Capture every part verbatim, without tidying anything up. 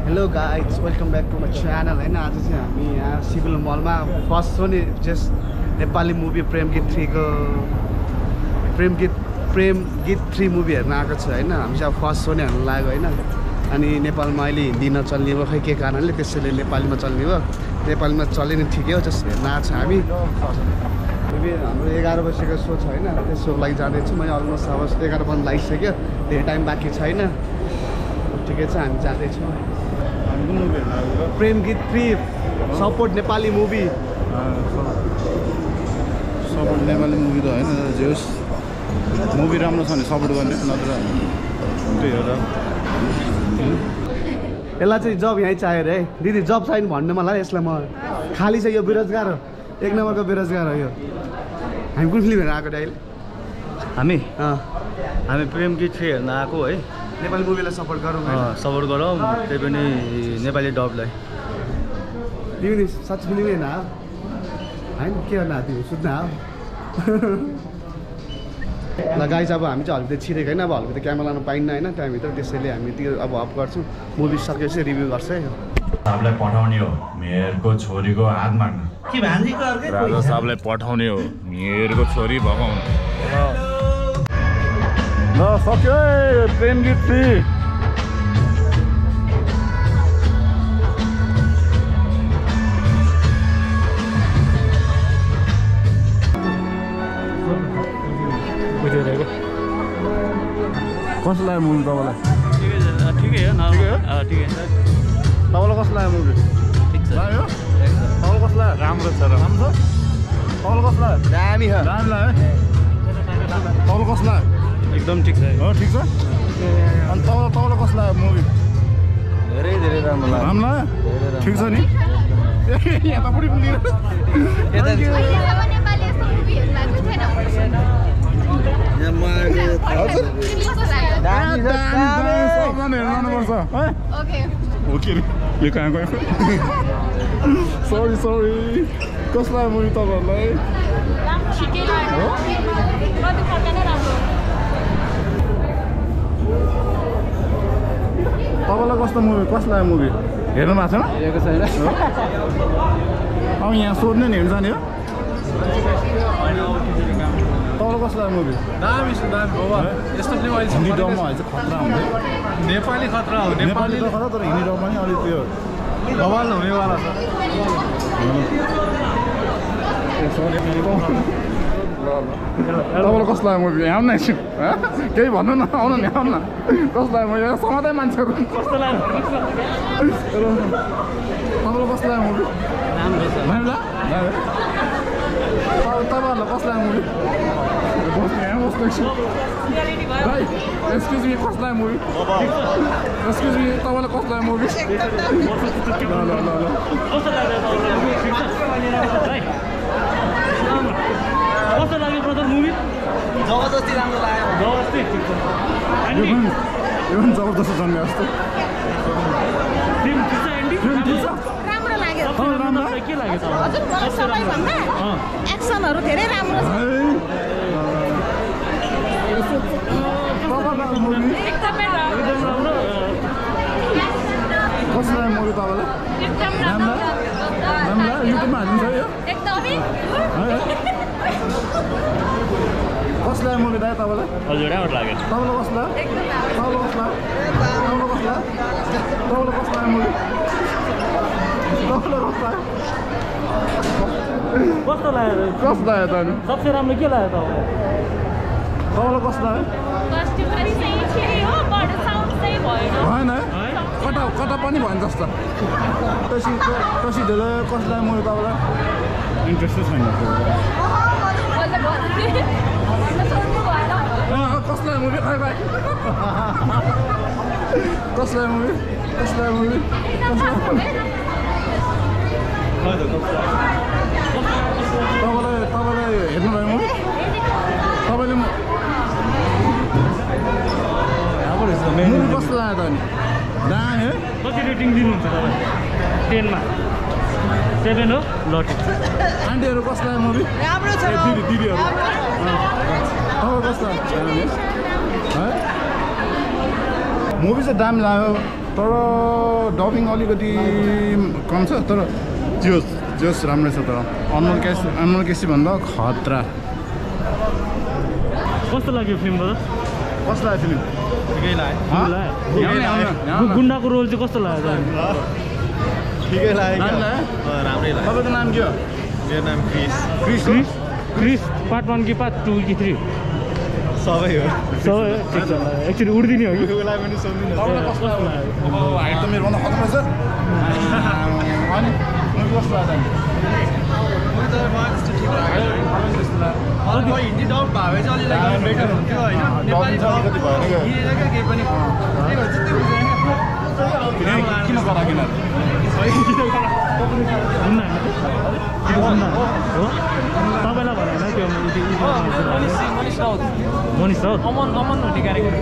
Hello guys, welcome back to my channel. And आज चाहिँ हामी यहाँ सिभिल मलमा फर्स्ट सो नि just Nepali movie Prem Geet three को प्रेम गीत प्रेम गीत थ्री मुभी हेर्न आएको छ हैन। हामी चाहिँ फर्स्ट सो नै हेर्न लाग्यो हैन। अनि नेपालमा अहिले हिन्दी नचल्ने भयो खै के कारणले त्यसैले नेपालीमा चल्ने भयो। नेपालीमा चले नि ठिकै हो, जस्ट हेर्न आएको छ हामी। हाम्रो एघार बजेको सो छ हैन, त्यो सो लागि जाँदैछु। मैले अलमोस्ट अब एघार बजे लागिसक्यो, धेरै टाइम बाँकी छैन। ठिकै छ, हामी जाँदैछौँ। Prem Geet three support Nepali movie support Nepali movie त होइन, जे होस् मुभी राम्रो छ भने सपोर्ट गर्ने, नत्र त्यही हो त। यसलाई चाहिँ जब यहीँ चाहियो रे दिदी, जब चाहियो भन्नु मलाई। यसलाई म खाली छ, यो बेरोजगार हो, एक नम्बरको बेरोजगार हो यो। हामी कुन फिल्म हेर्न आएको अहिले? हामी हामी प्रेम गीत थ्री हेर्न आएको है। नेपाली मुभीलाई सपोर्ट गरौँ, सपोर्ट गरौँ, त्यही पनि नेपाली डबलाई। तिमी नि साँच्ची फिल्म हेर्न आयो होइन? के हेर्न आयो तिमी? सुत्न आयो ल गाइस। अब हामी चाहिँ हल्की त छिरेको होइन, अब हल्की त क्यामेरा लानु पाइन्न होइन टाइमभित्र, त्यसैले हामी त्यो अब अफ गर्छौँ। मुभी सकेपछि रिभ्यू गर्छ है। साहबलाई पठाउने हो मेयरको छोरीको हात माग्नु कि भान्जीको अर्कै राजा साहबलाई पठाउने हो मेयरको छोरी भगाउनु। ल सक्यो प्रेम गीत थ्री। कस्तो लाग्यो मुभी तपाईँलाई? ठिकै हो, ठिकै छ। तपाईँलाई कस्तो लाग्यो मुभी? ठिक छ, लाग्यो? तपाईँलाई कस्तो लाग्यो? राम्रो छ, राम्रो छ। तपाईँलाई कस्तो लाग्यो? दामी छ, दामी लाग्यो। तपाईँलाई कस्तो लाग्यो? एकदम ठिक छ। हो ठिक छ। अनि तपाईँलाई तपाईँलाई कस्तो लाग्यो मुभी? धेरै धेरै राम्रो लाग्यो। राम्रो लाग्यो? ठिक छ नि? यतापट्टि पनि सरी सरी कस्तो लाग्यो मुभी तपाईँहरूलाई? तपाईँलाई कस्तो मुभी कस्तो लाग्यो मुभी? हेर्नु भएको छैन? हेरेको छैन। अब यहाँ सोध्ने नि हेर्नु जाने हो? तपाईँलाई कस्तो लाग्यो मुभी? दामी छ, दामी बाबा। यस्तो फिल्म अहिले हिन्दी डबमा अहिले चाहिँ खतरा हुन्छ। नेपाली खतरा हो, नेपाली त खतरा, तर हिन्दी डबमा नि अलिक त्यो बवाल हुनेवाला छ। तपाईँलाई कस्तो लाग्यो मुभी? आउनु न एकछिन, केही भन्नु न, आउनु नि, आउनु न। कस्तो लाग्यो मुभी? समातै मान्छेहरू कस्तो लाग्यो? तपाईँलाई कस्तो लाग्यो मुभी? राम्रो छ। राम्रो लाग्यो? तपाईँहरूलाई कस्तो लाग्यो मुभी? बस्नु यहाँ बस्नु एकछिन भाइ। एक्सक्युज मी, कस्तो लाग्यो मुभी? एक्सक्युज मी, तपाईँलाई कस्तो लाग्यो मुभी? ल ल ल ल कस्तो लाग्यो कस्तो लाग्यो ब्रदर मुभी? जबरजस्ती राम्रो लाग्यो। जबरजस्ती ठिक छ। यो पनि यो पनि जबरजस्त जन्मे जस्तो। फिल्म ठिक छ, एन्डी ठिक छ। राम्रो लाग्यो। राम्रो के लाग्यो त? हजुर मलाई सबैभन्दा एक्सनहरू धेरै राम्रो छ। एकदमै राम्रो। कस्तो लाग्यो मुभी तपाईँलाई? एकदम राम्रो राम्रो युट्युबमा हालिन्छ यो? एकदमै कस्तो लाग्यो मुभी दाइ तपाईँलाई? हजुर राम्रो लाग्यो। तपाईँलाई कस्तो लाग्यो? तपाईँलाई कस्तो लाग्यो? तपाईँलाई कस्तो लाग्यो? तपाईँलाई कस्तो लाग्यो मुभी? तपाईँलाई कस्तो लाग्यो? कस्तो लाग्यो? कस्तो लाग्यो त अनि? सबसे राम्रो के लाग्यो तपाईँलाई? तपाईँलाई कस्तो लाग्यो? कस्ट्युम पनि सही थियो, बट साउन्ड सही भएन। भएन है? कता कता पनि भएन जस्तो। पछि पछि ढिलो कस्तो लाग्यो मुभी तपाईँलाई? इन्ट्रेस्टै छैन। कस्तो लाग्यो मुभी? खै खै कस्तो लाग्यो मुभी? कस्तो लाग्यो मुभी? कस्तो लाग्यो? तपाईँलाई तपाईँलाई हेर्नुभयो मुभी? तपाईँले मुभी कस्तो लाग्यो त अनि? दामी है? कति रेटिङ दिनुहुन्छ तपाईँ? टेनमा सेभेन हो? ल ठिक छ। आन्टीहरू कस्तो लाग्यो मुभी? राम्रो छ। दिदी दिदीहरू तपाईँ कस्तो लाग्यो है? मुभी चाहिँ दामी लाग्यो। तर डबिङ अलिकति कम छ तर जोस जोस राम्रो छ तर अनमोल केसी अनमोल केसी भन्दा खतरा कस्तो लाग्यो फिल्म दादा कस्तो लाग्यो फिल्म ठिकै लाग्यो गुन्डाको रोल चाहिँ कस्तो लाग्यो ठिकै लाग्यो राम्रै लाग्यो तपाईँको नाम के हो मेरो नाम Chris Chris Chris Chris part one कि पार्ट टू कि थ्री सबै हो सबै ठिक छ एकचोटि उड्दिने हो कि उसलाई पनि सोध्दिनँ तपाईँलाई कस्तो लाग्यो अब हाइट त मेरो भन्दा खतरा छ अनि कस्तो लाग्यो हिन्दी डब भए चाहिँ अलिक बेटर हुन्थ्यो होइन नेपाली केही पनि किन करा किन तपाईँलाई भनेन त्यो मनिष राउत अमन अमन हुने क्यारेक्टर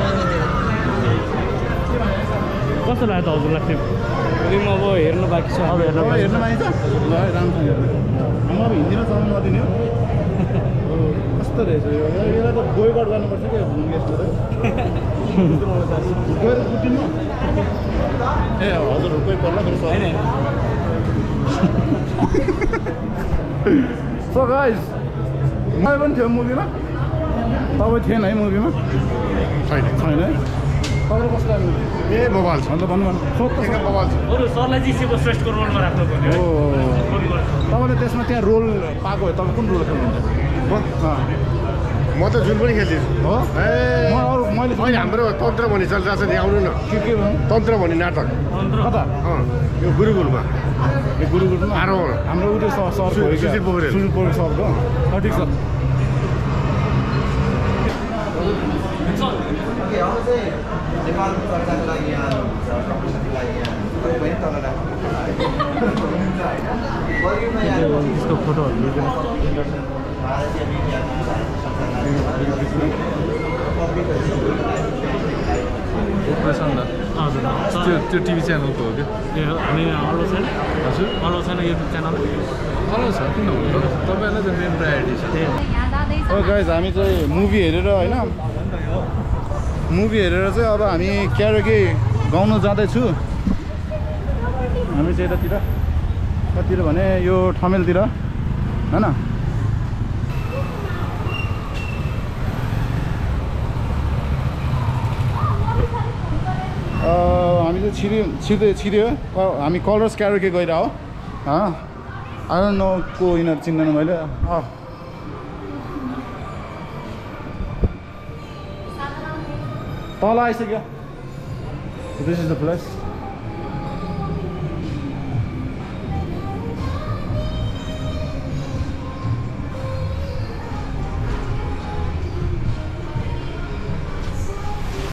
कस्तो लाग्यो त हजुरलाई फिल्म फिल्म अब हेर्नु बाँकी छ अब हेर्नु हेर्नु पाइन्छ ल राम्रोसँग हेर्नु हाम्रो अब हिन्दीमा चलाउनु नदिने हो कस्तो रहेछ यो यसलाई त बोयकट गर्नुपर्छ क्या गेस्टको त गएर कुटिनु ए हजुर कोही पर्ला मेरो सर सो गाइस मलाई पनि थियो मुभीमा तपाईँ थिएन है मुभीमा छैन छैन है तपाईँलाई कस्तो लाग्यो ए मोबाइल छ अन्त भन्नु भन्नु सोध्नु मोबाइल छ अरू सरलाई चाहिँ शिव श्रेष्ठको रोलमा राख्नु पर्यो हो तपाईँले त्यसमा त्यहाँ रोल पाएको हो तपाईँ कुन रोल खेल्नुहुन्छ म त जुन पनि खेल्छु हो ए म अरू मैले अहिले हाम्रो तन्त्र भन्ने चलिरहेको छ नि आउनु न के के भन्नु तन्त्र भन्ने नाटक कता अँ यो गुरुकुलमा ए गुरुकुलमा आरो हाम्रो उयो सर सर सुशील पोखरेल सुशील पोखरेल सरको ठिक छ नेपालको चर्चाको लागि यहाँ प्रमोसनको लागि यहाँ पनि तल त्यसको फोटोहरू भारतीय मिडिया हजुर त्यो त्यो टिभी च्यानलको हो क्या ए हामी अलो छैन हजुर अलो छैन युट्युब च्यानल हेलो छ किन हुनु तपाईँलाई त मेन प्रायोरिटी छ ओ गाइज हामी चाहिँ मुभी हेरेर होइन मुभी हेरेर चाहिँ अब हामी क्यारोके गाउन जाँदैछु हामी चाहिँ यतातिर कतिर भने यो ठमेलतिर होइन हामी चाहिँ छिर्यो छिर्दै छिर्यो हामी कलर्स क्यारोके गएर हो आई डोन्ट नो को यिनीहरू चिन्दैन मैले तल आइसक्यो दिस इज द प्लेस